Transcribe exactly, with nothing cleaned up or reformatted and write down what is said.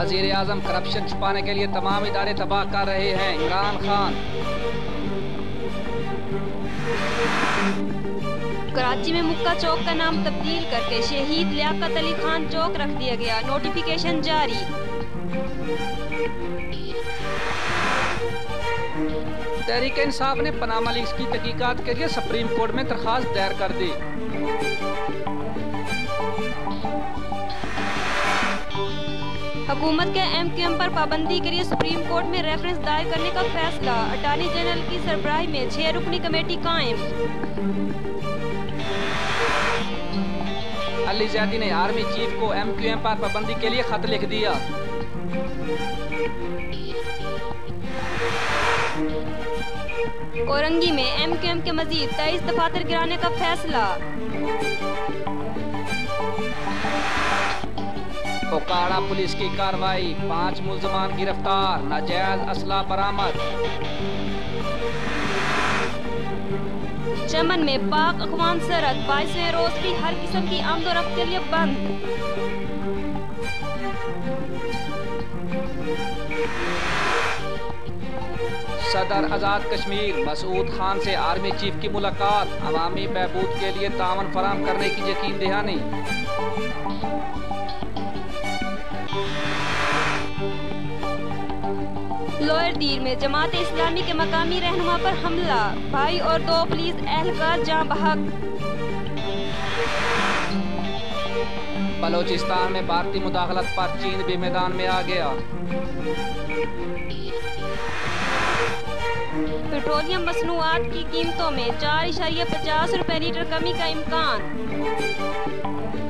वजीर आजम करप्शन छुपाने के लिए तमाम इदारे तबाह कर रहे हैं, इमरान खान। कराची में मुक्का चौक का नाम तब्दील करके शहीद लियाकत अली खान चौक रख दिया गया, नोटिफिकेशन जारी। तहरीक इंसाफ ने पनामा लीक्स की तहकीकात के लिए सुप्रीम कोर्ट में दरखास्त दायर कर दी। हुकूमत के एम क्यू एम पर पाबंदी के लिए सुप्रीम कोर्ट में रेफरेंस दायर करने का फैसला, अटॉर्नी जनरल की सरबराही में छह रुकनी कमेटी कायम। अली ज़ैदी ने आर्मी चीफ को एम क्यू एम पर पाबंदी के लिए खत लिख दिया। कोरंगी में एम क्यू एम के मजीद तेईस दफातर गिराने का फैसला। ओकाड़ा पुलिस की कार्रवाई, पांच मुल्जमान गिरफ्तार, नाजायज असला बरामद। चमन में पाक अफगान सरहद बाईसवें रोज भी हर किस्म की आमदोरफ्त के लिए बंद। सदर आजाद कश्मीर मसूद खान से आर्मी चीफ की मुलाकात, अवामी बहबूद के लिए तावन फराम करने की यकीन दहानी। लोअर दीर में जमात इस्लामी के मकामी रहनुमा पर हमला, भाई और दो पुलिस एहलकार जाँ बहक। बलोचिस्तान में भारतीय मुदाखलत पर चीन भी मैदान में आ गया। पेट्रोलियम मसनूआत की कीमतों में चार इशारिया पचास रुपए लीटर कमी का इम्कान।